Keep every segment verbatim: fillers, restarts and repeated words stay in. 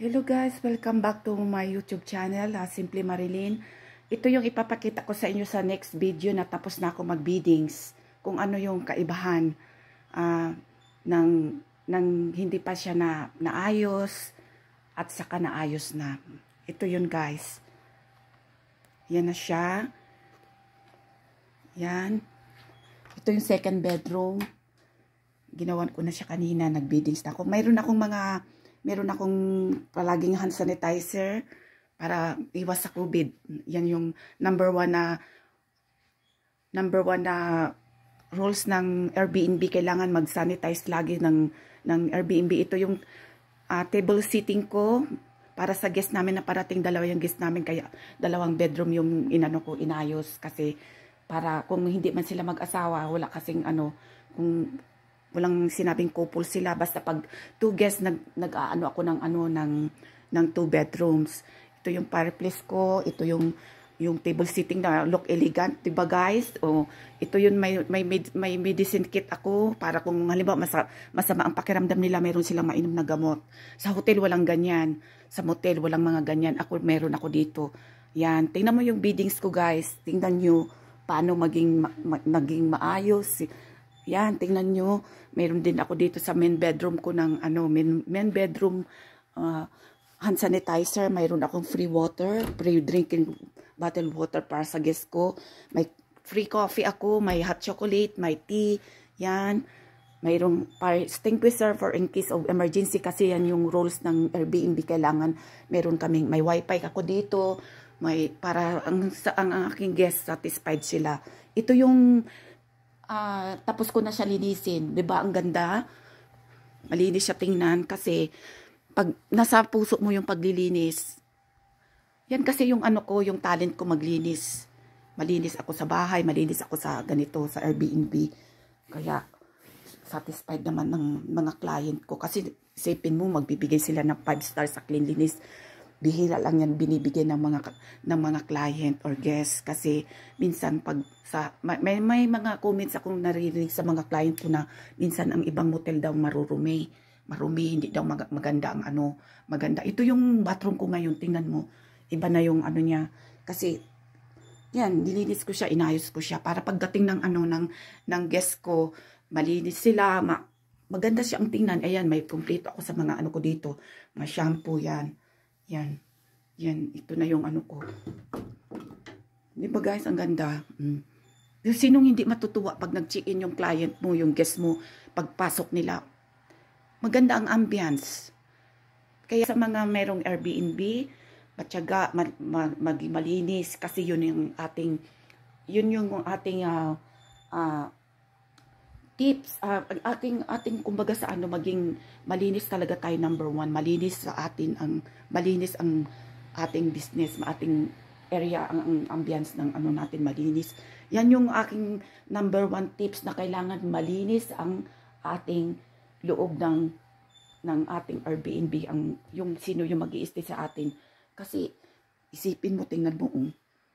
Hello guys, welcome back to my YouTube channel, uh, Simply Marilyn. Ito yung ipapakita ko sa inyo sa next video na tapos na ako mag-biddings. Kung ano yung kaibahan uh, ng, ng hindi pa siya na naayos at saka naayos na. Ito yun guys. Yan na siya. Yan. Ito yung second bedroom. Ginawan ko na siya kanina, nag-biddings na ako. Mayroon akong mga Meron akong palaging hand sanitizer para iwas sa COVID. Yan yung number one na number one na rules ng Airbnb. Kailangan mag-sanitize lagi ng, ng Airbnb. Ito yung uh, table seating ko para sa guest namin na parating. Dalawa yung guest namin, kaya dalawang bedroom yung inano ko, inayos. Kasi para kung hindi man sila mag-asawa, wala kasing ano, kung walang sinabing couple sila, basta pag two guests nag nag-aano ako ng ano ng ng two bedrooms. Ito yung fireplace ko, ito yung yung table sitting na look elegant, 'di ba guys? O ito yun, may may may medicine kit ako para kung halimbawa masa, masama ang pakiramdam nila, meron silang mainom na gamot. Sa hotel walang ganyan, sa motel walang mga ganyan. Ako meron ako dito. Yan, tingnan mo yung biddings ko guys. Tingnan niyo paano maging ma, ma, naging maayos. Yan, tingnan nyo. Meron din ako dito sa main bedroom ko ng ano, main, main bedroom uh, hand sanitizer. Mayroon akong free water, free drinking bottle water para sa guest ko. May free coffee ako, may hot chocolate, may tea. Yan. Mayroong fire extinguisher for in case of emergency kasi yan yung rules ng Airbnb. Kailangan meron kaming, may wifi ako dito. May, para ang, ang, ang aking guest satisfied sila. Ito yung Uh, tapos ko na siya linisin. Diba ang ganda? Malinis siya tingnan kasi pag nasa puso mo yung paglilinis, yan kasi yung ano ko, yung talent ko maglinis. Malinis ako sa bahay, malinis ako sa ganito, sa Airbnb. Kaya satisfied naman ng mga client ko. Kasi isipin mo, magbibigay sila ng five stars sa cleanliness. Bihira lang yan binibigay ng mga ng mga client or guest kasi minsan pag sa may, may mga comments akong naririnig sa mga client ko na minsan ang ibang motel daw marurumi, marumi, hindi daw mag, maganda ang ano, maganda. Ito yung bathroom ko ngayon, tingnan mo. Iba na yung ano niya kasi yan, nilinis ko siya, inayos ko siya para pagdating ng ano ng ng guest ko, malinis sila, ma, maganda siya ang tingnan. Ayan, may complete ako sa mga ano ko dito, mga shampoo yan. Yan. Yan. Ito na yung ano ko. Di ba guys? Ang ganda. Mm. Sinong hindi matutuwa pag nag-check-in yung client mo, yung guest mo, pagpasok nila. Maganda ang ambience. Kaya sa mga merong Airbnb, matyaga, mag, mag, maging malinis. Kasi yun yung ating, yun yung ating uh, uh, tips. Uh, ating, ating kumbaga sa ano, maging malinis talaga tayo number one. Malinis sa atin ang malinis ang ating business, ating area, ang, ang ambience ng ano natin malinis. Yan yung aking number one tips na kailangan malinis ang ating loob ng ng ating Airbnb, ang yung sino yung mag-i-stay sa atin. Kasi isipin mo, tingnan mo, um,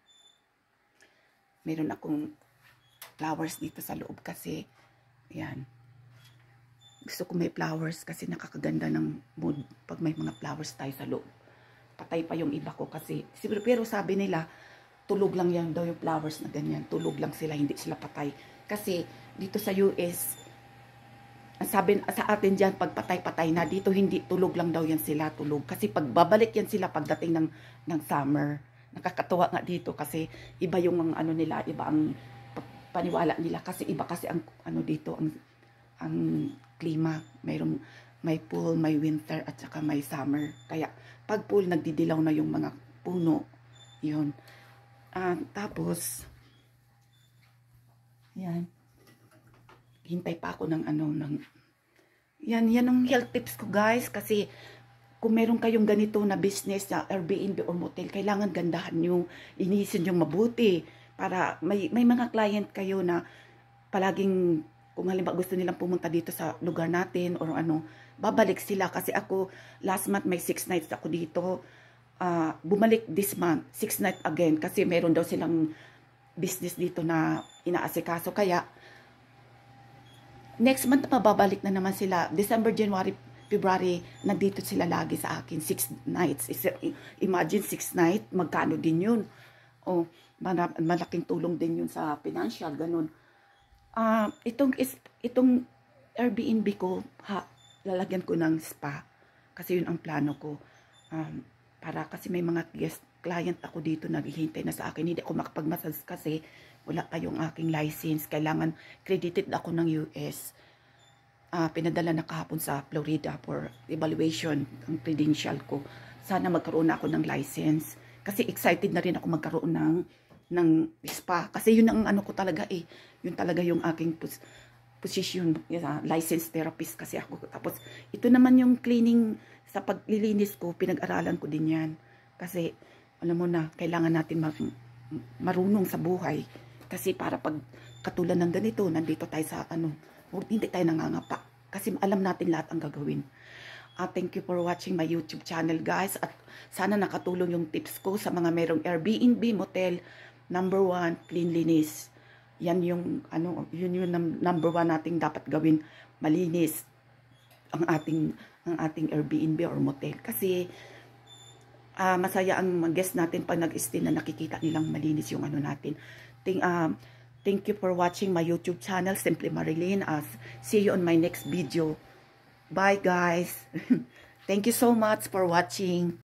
meron akong flowers dito sa loob kasi yan. Gusto ko may flowers kasi nakakaganda ng mood pag may mga flowers tayo sa loob. Patay pa yung iba ko kasi, pero sabi nila, tulog lang yan daw yung flowers na ganyan. Tulog lang sila, hindi sila patay. Kasi dito sa U S, sabi sa atin dyan, pag patay-patay na, dito hindi, tulog lang daw yan sila, tulog. Kasi pag babalik yan sila pagdating ng, ng summer, nakakatuwa nga dito kasi iba yung ano nila, iba ang paniwala nila kasi iba kasi ang ano dito, ang ang klima, mayroong may pool, may winter at saka may summer. Kaya pag pool nagdidilaw na yung mga puno. 'Yun. Uh, tapos yan. Hintay pa ako ng ano ng yan, yan ang health tips ko guys kasi kung meron kayong ganito na business na Airbnb or motel, kailangan gandahan nyo, inisin nyo mabuti para may may mga client kayo na palaging kung halimbawa gusto nilang pumunta dito sa lugar natin or ano, babalik sila. Kasi ako, last month may six nights ako dito. Uh, bumalik this month, six nights again. Kasi meron daw silang business dito na inaasikaso. Kaya, next month pa babalik na naman sila. December, January, February, nandito sila lagi sa akin, six nights. Imagine, six nights, magkano din yun? O, malaking tulong din yun sa financial, ganun. Uh, itong, is, itong Airbnb ko, ha, lalagyan ko ng spa. Kasi yun ang plano ko. Um, para kasi may mga guest, client ako dito naghihintay na sa akin. Hindi ako makapag-massage kasi wala pa yung aking license. Kailangan credited ako ng U S. Uh, pinadala na kahapon sa Florida for evaluation ang credential ko. Sana magkaroon na ako ng license. Kasi excited na rin ako magkaroon ng, ng spa. Kasi yun ang ano ko talaga eh. Yun talaga yung aking pos position. Uh, licensed therapist kasi ako. Tapos ito naman yung cleaning sa paglilinis ko. Pinag-aralan ko din yan. Kasi alam mo na, kailangan natin mag, marunong sa buhay. Kasi para pag katulad ng ganito, nandito tayo sa ano, hindi tayo nangangapa. Kasi alam natin lahat ang gagawin. Uh, thank you for watching my YouTube channel, guys. At sana nakatulong yung tips ko sa mga merong Airbnb, motel. Number one, cleanliness. Yan yung, ano, yun yung number one nating dapat gawin. Malinis ang ating, ang ating Airbnb or motel. Kasi, Uh, masaya ang guest natin pag nag-stay na nakikita nilang malinis yung ano natin. Thank, uh, thank you for watching my YouTube channel, Simply Marilyn. Uh, see you on my next video. Bye, guys. Thank you so much for watching.